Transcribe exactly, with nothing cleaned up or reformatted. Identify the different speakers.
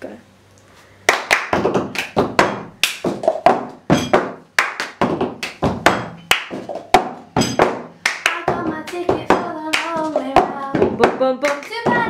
Speaker 1: Go. I got my ticket for the long way round. Boom, boom, boom.